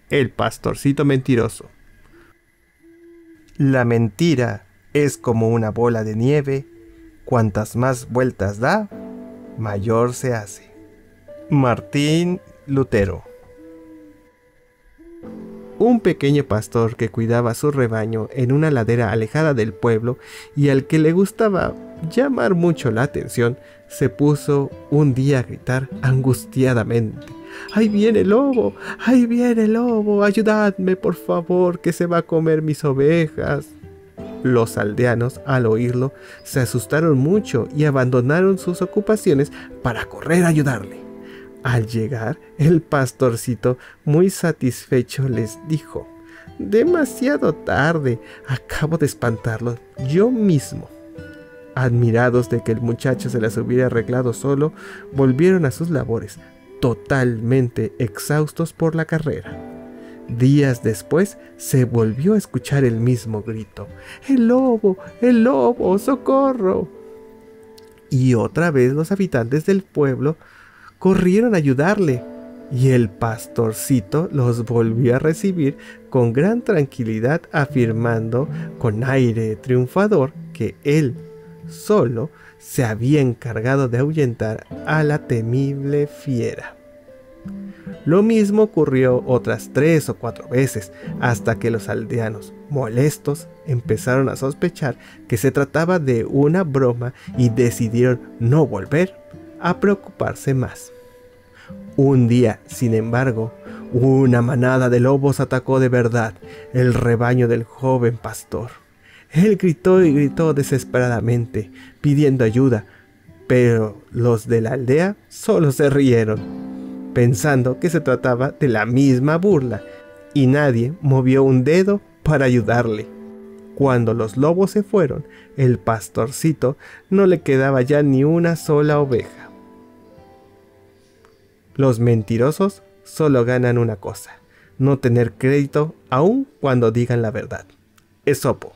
El pastorcito mentiroso. La mentira es como una bola de nieve, cuantas más vueltas da, mayor se hace. Martín Lutero. Un pequeño pastor que cuidaba su rebaño en una ladera alejada del pueblo y al que le gustaba llamar mucho la atención, se puso un día a gritar angustiadamente: ¡Ahí viene el lobo! ¡Ahí viene el lobo! ¡Ayudadme, por favor, que se va a comer mis ovejas! Los aldeanos, al oírlo, se asustaron mucho y abandonaron sus ocupaciones para correr a ayudarle. Al llegar, el pastorcito, muy satisfecho, les dijo: «Demasiado tarde, acabo de espantarlo yo mismo». Admirados de que el muchacho se las hubiera arreglado solo, volvieron a sus labores, totalmente exhaustos por la carrera. Días después se volvió a escuchar el mismo grito: ¡El lobo! ¡El lobo! ¡Socorro! Y otra vez los habitantes del pueblo corrieron a ayudarle, y el pastorcito los volvió a recibir con gran tranquilidad, afirmando con aire triunfador que él solo se había encargado de ahuyentar a la temible fiera. Lo mismo ocurrió otras 3 o 4 veces, hasta que los aldeanos, molestos, empezaron a sospechar que se trataba de una broma y decidieron no volver a preocuparse más. Un día, sin embargo, una manada de lobos atacó de verdad el rebaño del joven pastor. Él gritó y gritó desesperadamente, pidiendo ayuda, pero los de la aldea solo se rieron, pensando que se trataba de la misma burla, y nadie movió un dedo para ayudarle. Cuando los lobos se fueron, el pastorcito no le quedaba ya ni una sola oveja. Los mentirosos solo ganan una cosa: no tener crédito aun cuando digan la verdad. Esopo.